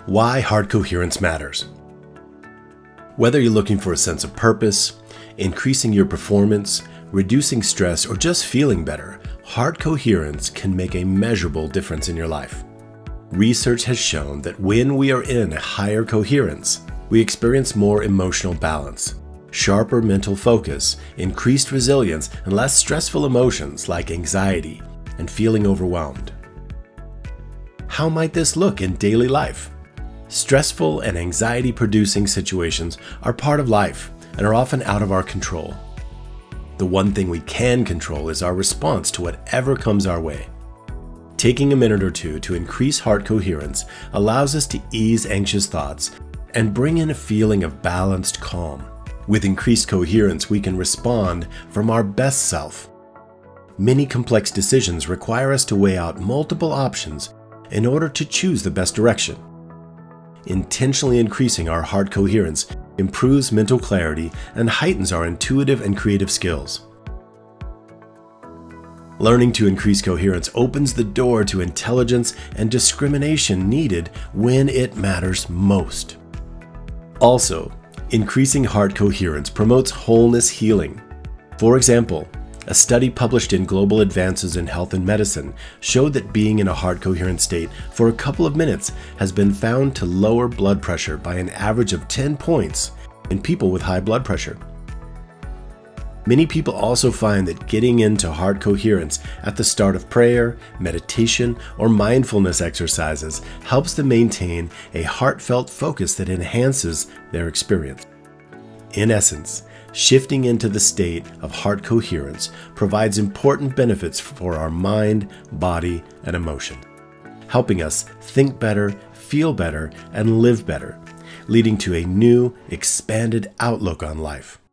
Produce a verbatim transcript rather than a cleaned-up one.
Why heart coherence matters. Whether you're looking for a sense of purpose, increasing your performance, reducing stress, or just feeling better, heart coherence can make a measurable difference in your life. Research has shown that when we are in a higher coherence, we experience more emotional balance, sharper mental focus, increased resilience, and less stressful emotions like anxiety and feeling overwhelmed. How might this look in daily life? Stressful and anxiety-producing situations are part of life and are often out of our control. The one thing we can control is our response to whatever comes our way. Taking a minute or two to increase heart coherence allows us to ease anxious thoughts and bring in a feeling of balanced calm. With increased coherence, we can respond from our best self. Many complex decisions require us to weigh out multiple options in order to choose the best direction. Intentionally increasing our heart coherence improves mental clarity and heightens our intuitive and creative skills. Learning to increase coherence opens the door to intelligence and discrimination needed when it matters most. Also, increasing heart coherence promotes wholeness healing. For example, a study published in Global Advances in Health and Medicine showed that being in a heart coherent state for a couple of minutes has been found to lower blood pressure by an average of ten points in people with high blood pressure. Many people also find that getting into heart coherence at the start of prayer, meditation, or mindfulness exercises helps them maintain a heartfelt focus that enhances their experience. In essence, shifting into the state of heart coherence provides important benefits for our mind, body, and emotion, helping us think better, feel better, and live better, leading to a new, expanded outlook on life.